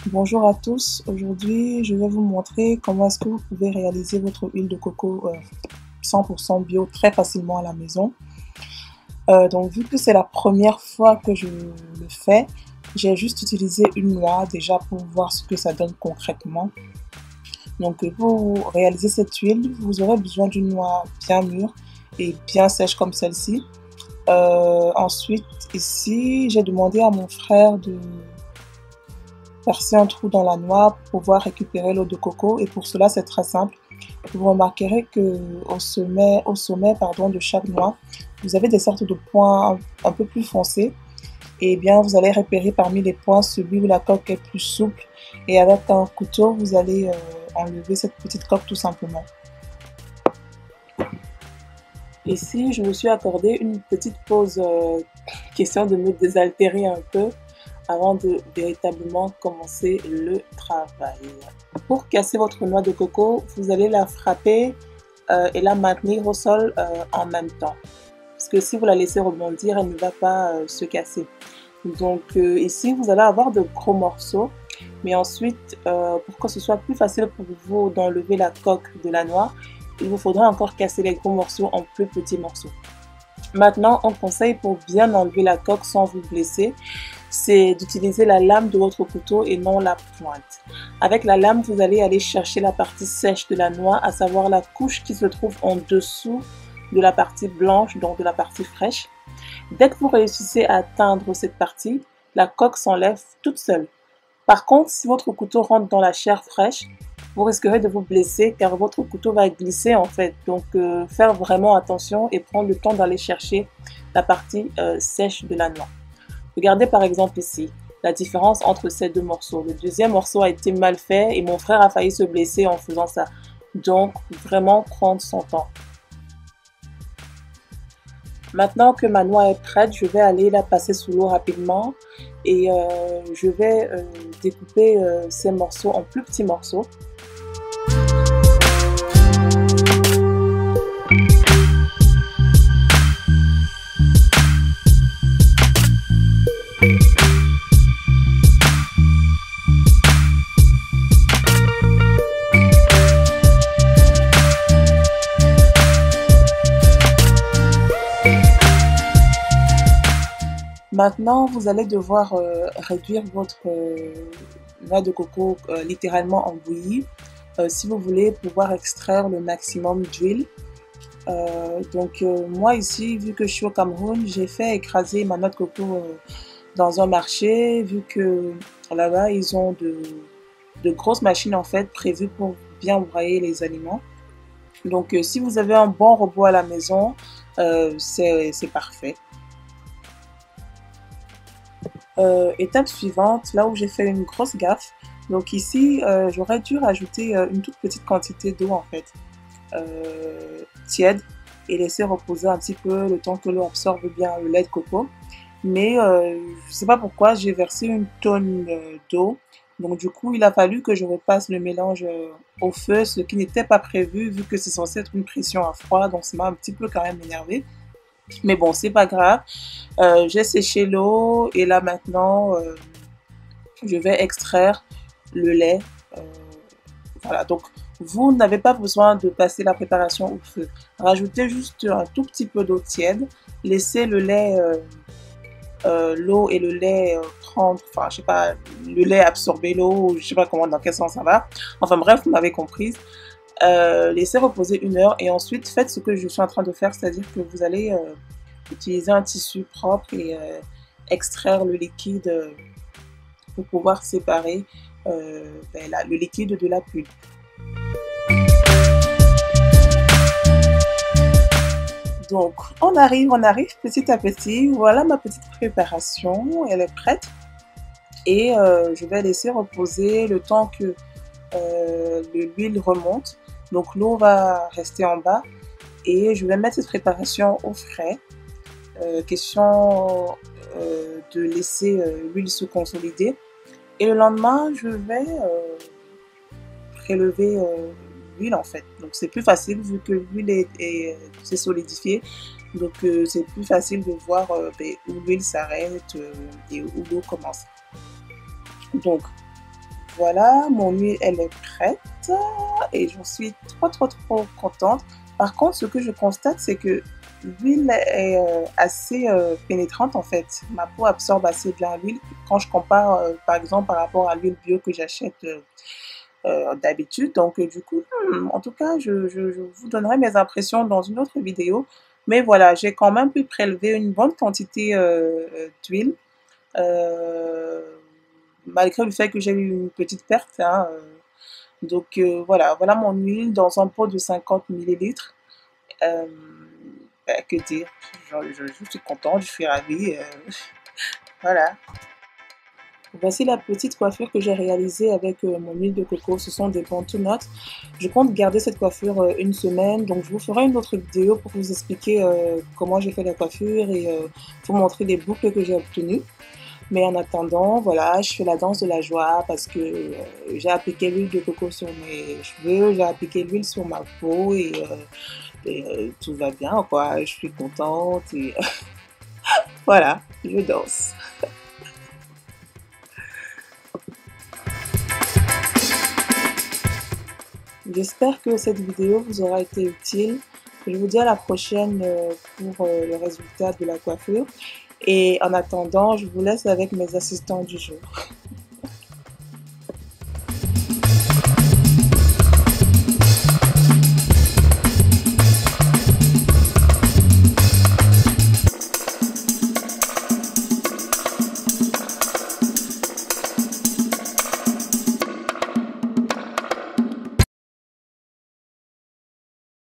Bonjour à tous, aujourd'hui je vais vous montrer comment est-ce que vous pouvez réaliser votre huile de coco 100% bio très facilement à la maison. Donc vu que c'est la première fois que je le fais, j'ai juste utilisé une noix déjà pour voir ce que ça donne concrètement. Donc pour réaliser cette huile, vous aurez besoin d'une noix bien mûre et bien sèche comme celle-ci. Ensuite ici j'ai demandé à mon frère de percer un trou dans la noix pour pouvoir récupérer l'eau de coco, et pour cela c'est très simple. Vous remarquerez que au sommet de chaque noix, vous avez des sortes de points un peu plus foncés, et bien vous allez repérer parmi les points celui où la coque est plus souple, et avec un couteau vous allez enlever cette petite coque tout simplement. Ici je me suis accordé une petite pause question de me désaltérer un peu avant de véritablement commencer le travail. Pour casser votre noix de coco, vous allez la frapper et la maintenir au sol en même temps. Parce que si vous la laissez rebondir, elle ne va pas se casser. Donc ici, vous allez avoir de gros morceaux. Mais ensuite, pour que ce soit plus facile pour vous d'enlever la coque de la noix, il vous faudra encore casser les gros morceaux en plus petits morceaux. Maintenant, un conseil pour bien enlever la coque sans vous blesser, c'est d'utiliser la lame de votre couteau et non la pointe. Avec la lame, vous allez aller chercher la partie sèche de la noix, à savoir la couche qui se trouve en dessous de la partie blanche, donc de la partie fraîche. Dès que vous réussissez à atteindre cette partie, la coque s'enlève toute seule. Par contre, si votre couteau rentre dans la chair fraîche, vous risquerez de vous blesser car votre couteau va glisser en fait. Donc faire vraiment attention et prendre le temps d'aller chercher la partie sèche de la noix. Regardez par exemple ici la différence entre ces deux morceaux. Le deuxième morceau a été mal fait et mon frère a failli se blesser en faisant ça. Donc vraiment prendre son temps. Maintenant que ma noix est prête, je vais aller la passer sous l'eau rapidement et je vais découper ces morceaux en plus petits morceaux. Maintenant, vous allez devoir réduire votre noix de coco littéralement en bouillie si vous voulez pouvoir extraire le maximum d'huile. Moi ici, vu que je suis au Cameroun, j'ai fait écraser ma noix de coco dans un marché, vu que là-bas, ils ont de grosses machines en fait prévues pour bien broyer les aliments. Donc si vous avez un bon robot à la maison, c'est parfait. Étape suivante, là où j'ai fait une grosse gaffe. Donc ici, j'aurais dû rajouter une toute petite quantité d'eau en fait, tiède, et laisser reposer un petit peu le temps que l'eau absorbe bien le lait de coco. Mais je ne sais pas pourquoi, j'ai versé une tonne d'eau. Donc du coup, il a fallu que je repasse le mélange au feu, ce qui n'était pas prévu vu que c'est censé être une pression à froid. Donc ça m'a un petit peu quand même énervé. Mais bon, c'est pas grave. J'ai séché l'eau et là maintenant, je vais extraire le lait. Voilà, donc vous n'avez pas besoin de passer la préparation au feu. Rajoutez juste un tout petit peu d'eau tiède. Laissez le lait, l'eau et le lait prendre, enfin je sais pas, le lait absorber l'eau, je sais pas comment, dans quel sens ça va. Enfin bref, vous m'avez comprise. Laissez reposer 1 heure et ensuite faites ce que je suis en train de faire, c'est-à-dire que vous allez utiliser un tissu propre et extraire le liquide pour pouvoir séparer le liquide de la pulpe. Donc on arrive petit à petit. Voilà ma petite préparation, elle est prête et je vais laisser reposer le temps que l'huile remonte. Donc l'eau va rester en bas et je vais mettre cette préparation au frais. Question de laisser l'huile se consolider. Et le lendemain, je vais prélever l'huile en fait. Donc c'est plus facile vu que l'huile s'est solidifiée. Donc c'est plus facile de voir où l'huile s'arrête et où l'eau commence. Donc Voilà, mon huile, elle est prête et j'en suis trop contente. Par contre, ce que je constate, c'est que l'huile est assez pénétrante en fait. Ma peau absorbe assez bien l'huile quand je compare par exemple par rapport à l'huile bio que j'achète d'habitude. Donc du coup, en tout cas, je vous donnerai mes impressions dans une autre vidéo. Mais voilà, j'ai quand même pu prélever une bonne quantité d'huile. Euh, Malgré le fait que j'ai eu une petite perte, hein, donc voilà mon huile dans un pot de 50 millilitres. Euh, que dire, je suis contente, je suis ravie. Voilà. Voici la petite coiffure que j'ai réalisée avec mon huile de coco. Ce sont des Bantu Knots. Je compte garder cette coiffure une semaine, donc je vous ferai une autre vidéo pour vous expliquer comment j'ai fait la coiffure et vous montrer les boucles que j'ai obtenues. Mais en attendant, voilà, je fais la danse de la joie parce que j'ai appliqué l'huile de coco sur mes cheveux, j'ai appliqué l'huile sur ma peau et tout va bien, quoi. Je suis contente et voilà, je danse. J'espère que cette vidéo vous aura été utile. Je vous dis à la prochaine pour le résultat de la coiffure. Et en attendant, je vous laisse avec mes assistants du jour.